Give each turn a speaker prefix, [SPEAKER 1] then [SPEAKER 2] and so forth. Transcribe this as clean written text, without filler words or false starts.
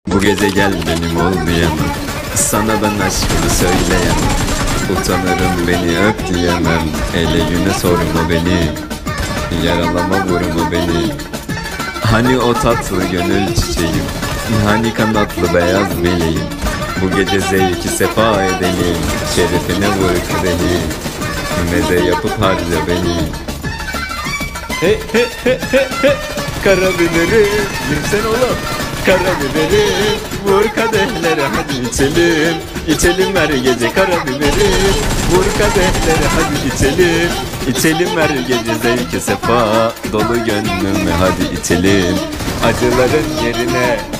[SPEAKER 1] Bu gece gel benim ol diyemem. Sana ben aşkımı söyleyemem. Utanırım beni öp diyemem. Ele güne sorma beni. Yaralama vurma beni. Hani o tatlı gönül çiçeğim, hani kanatlı beyaz meleğim. Bu gece zevki sefa edelim. Şerefine vur kadehi. Ne de yapıp harca beni. He he he he he. Karabiberi girsen oğlum. Karabiberi vur kadehlere hadi içelim. İçelim her gece karabiberi. Vur kadehlere hadi içelim. İçelim her gece zevki sefa dolu gönlüme hadi içelim. Acıların yerine